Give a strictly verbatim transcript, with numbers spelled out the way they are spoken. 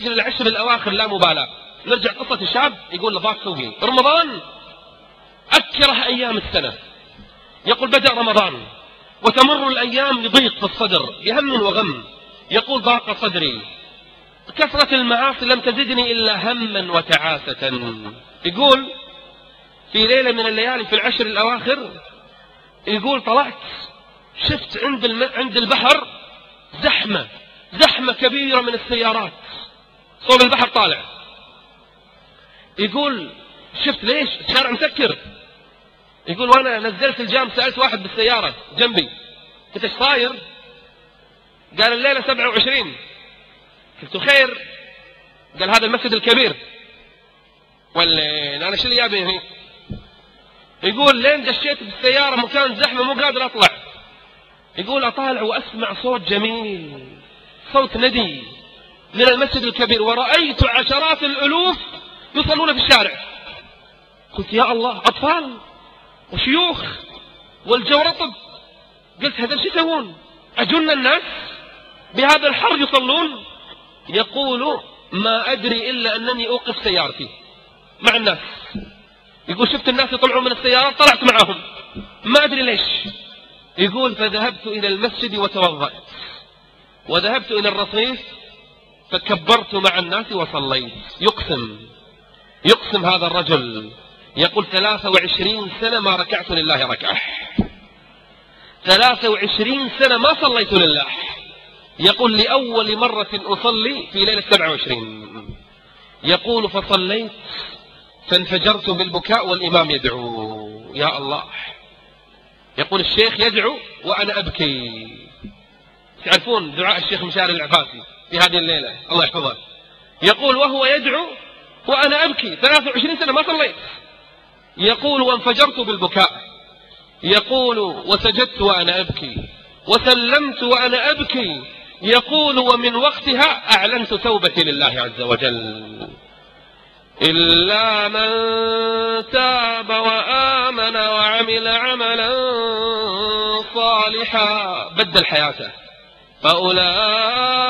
في العشر الأواخر لا مبالاة. نرجع قصة الشاب يقول لضاق سوقي رمضان أكره أيام السنة. يقول بدأ رمضان وتمر الأيام لضيق في الصدر بهم وغم. يقول ضاق صدري، كثرة المعاصي لم تزدني إلا هما وتعاسة. يقول في ليلة من الليالي في العشر الأواخر يقول طلعت شفت عند الم... عند البحر زحمة زحمة كبيرة من السيارات صوب البحر طالع. يقول شفت ليش الشارع مسكر. يقول وانا نزلت الجام سألت واحد بالسيارة جنبي قلت ايش صاير؟ قال الليلة سبعة وعشرين. قلت خير؟ قال هذا المسجد الكبير. ولا انا شو اللي جابني هنا؟ يقول لين دشيت بالسيارة مكان زحمة مو قادر اطلع. يقول اطالع واسمع صوت جميل صوت ندي من المسجد الكبير ورأيت عشرات الالوف يصلون في الشارع. قلت يا الله اطفال وشيوخ والجو رطب. قلت هذا شو يسوون؟ اجن الناس بهذا الحر يصلون؟ يقول ما ادري الا انني اوقف سيارتي مع الناس. يقول شفت الناس يطلعون من السيارات طلعت معهم ما ادري ليش. يقول فذهبت الى المسجد وتوضأت وذهبت الى الرصيف فكبرت مع الناس وصليت. يقسم يقسم هذا الرجل يقول ثلاثة وعشرين سنة ما ركعت لله ركعة. ثلاثة وعشرين سنة ما صليت لله. يقول لأول مرة أصلي في ليلة سبعة وعشرين. يقول فصليت فانفجرت بالبكاء والإمام يدعو. يا الله. يقول الشيخ يدعو وأنا أبكي. تعرفون دعاء الشيخ مشاري العفاسي في هذه الليلة الله يحفظه. يقول وهو يدعو وأنا أبكي ثلاثة وعشرين سنة ما صليت. يقول وانفجرت بالبكاء. يقول وسجدت وأنا أبكي وسلمت وأنا أبكي. يقول ومن وقتها أعلنت توبتي لله عز وجل. إلا من تاب وآمن وعمل عملا صالحا بدل حياته فأولئك